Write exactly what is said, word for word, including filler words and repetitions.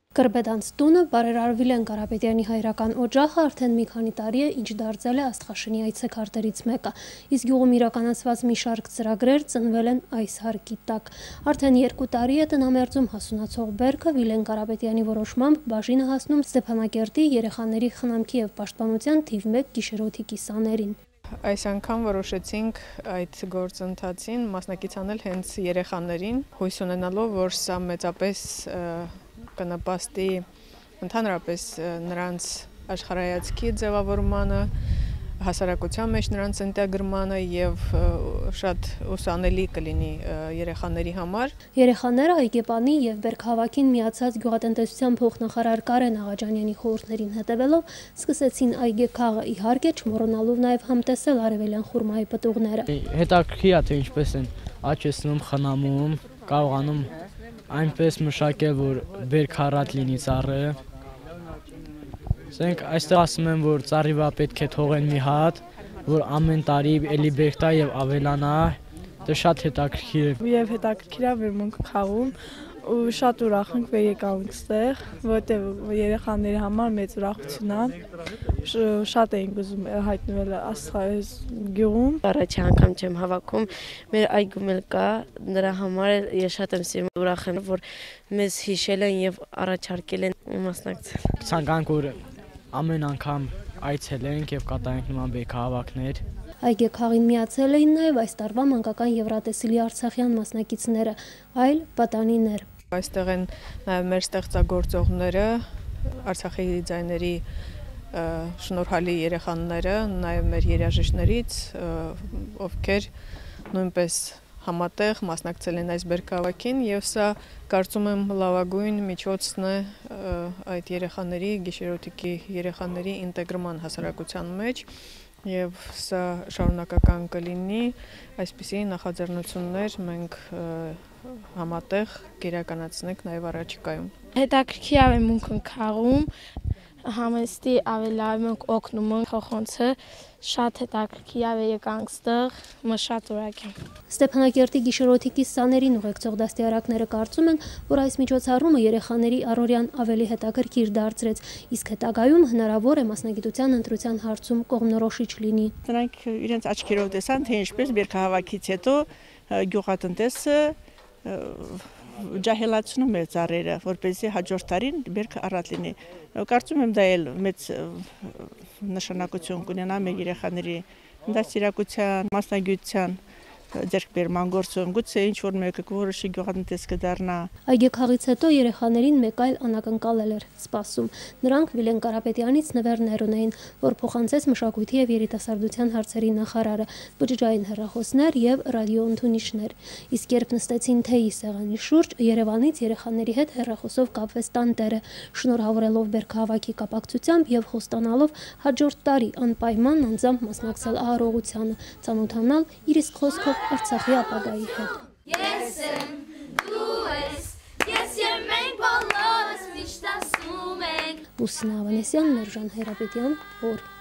Կրբեդանց տունը բարերարվել են Կարապետյանի հայրական օջախը արդեն մի քանի տարի է, ինչ դարձել է Աստղաշնի այցեքարտերից մեկը, իսկ գյուղում իրականացված մի շարք ծրագրեր ծնվել են այս հարկի տակ։ Արդեն երկու տարի է տնամերձում հասունացող բերքը Վիլեն Կարապետյանի որոշմամբ բաժինը հասնում Ստեփանակերտի երեխաների խնամքի եւ պաշտպանության թիվ մեկ գիշերօթի կիսաներին։ Այս անգամ որոշեցինք այդ գործընթացին մասնակից անել հենց երեխաներին, հույս ունենալով, որ սա մեծապես կնպաստի ընդհանրապես նրանց աշխարհայացքի ձևավորմանը, հասարակության մեջ նրանց ինտեգրմանը եւ շատ ուսանելի կլինի երեխաների համար։ Երեխաները Այգեպանի եւ Բերքահավաքին միացած գյուղատնտեսության փոխնախարար Կարեն Աղաջանյանի խորհուրդներին հետևելով սկսեցին այգեքաղը, իհարկե չմոռանալով նաեւ համտեսել արևելյան խուրմայի պտուղները։ Հետաքրքիր է թե ինչպես են աճեցնում, խնամում, կարողանում այնպես մշակել, որ բերքառատ լինի ծառը։ Ասենք այստեղ ասում են, որ ծառի վրա պետք է թողեն մի հատ, որ ամեն տարի էլի բերք տա եւ ավելանա, դա շատ հետաքրքիր է։ Եվ հետաքրքիր է մեր մոնք քաղում ու շատ ուրախ ենք որ եկանք այստեղ, որտեղ երեխաների համար մեծ ուրախություն է։ Շատ էինք ուզում հայտնվել Աստղայից գյուղում։ Առաջի անգամ չեմ հավաքում, մեր այգում էլ կա, նրա համար ես շատ եմ սիրում, ուրախ եմ, որ մեզ հիշել են եւ առաջարկել են մասնակցել։ Ցանկանք որ ամեն անգամ այցելենք եւ կատարենք նման բերքահավաքներ։ Այգեքաղին միացել էին նաև այս տարվա մանկական Եվրատեսիլի արցախյան մասնակիցները, այլ պատանիներ։ Այստեղ են նաև մեր ստեղծագործողները, Արցախի ձայների շնորհալի երեխաները, նաև մեր երաժիշտներից, ովքեր նույնպես համատեղ մասնակցել են այս բերքահավաքին եւ սա կարծում եմ լավագույն միջոցն է այդ երեխաների, գիշերօթիկի երեխաների ինտեգրման հասարակության մեջ եւ սա շարունակական կլինի, այսպիսի նախաձեռնություններ մենք համատեղ կիրականացնենք նաեւ առաջիկայում։ Հետաքրքիր է մունքն քաղում, համեստի ավելավ մենք օգնում ենք խոխոնցը, շատ հետաքրքիր է եկանք ստեղ, մը շատ ուրախ եմ։ Ստեփանակերտի գիշերօթի կիսաներին ուղեկցող դաստիարակները կարծում են, որ այս միջոցառումը երեխաների առօրյան ավելի հետաքրքիր դարձրեց, իսկ հետագայում հնարավոր է մասնագիտության ընտրության հարցում կողմնորոշիչ լինի։ Նրանք իրենց աչքերով տեսան, թե ինչպես բերքահավաքից հետո գյուղատնտեսը ջահելացնում է ծառերը, որպեսզի հաջորդ տարին բերքը առատ լինի։ Կարծում եմ դա էլ մեծ նշանակություն կունենա մեր երեխաների դաստիարակության, մասնագիտության ձեռքբերման գործում, գուցե ինչ-որ մեկը որոշի գյուղատնտես կդառնա։ Այգեքաղից հետո երեխաներին մեկ այլ անակնկալ էր սպասում։ Նրանք Վիլեն Կարապետյանից նվերներ ունեին, որ փոխանցեց մշակույթի եւ երիտասարդության հարցերի նախարարը, բջջային հեռախոսներ եւ ռադիոընդունիչներ։ Իսկ երբ նստեցին թեյի սեղանի շուրջ, Երևանից երեխաների հետ հեռախոսով կապվեց տանտերը, շնորհավորելով բերքահավաքի կապակցությամբ եւ խոստանալով հաջորդ տարի անպայման անձամբ մասնակցել ահարողությանը, ծանոթանալ իր իսկ խոսքով Արցախի ապագայի հետ։ Ես եմ, դու ես, ես եմ, մենք բոլորս միշտ ասում ենք։ Լուսինե Ավանեսյան, Մերժան Հայրապետյան, օր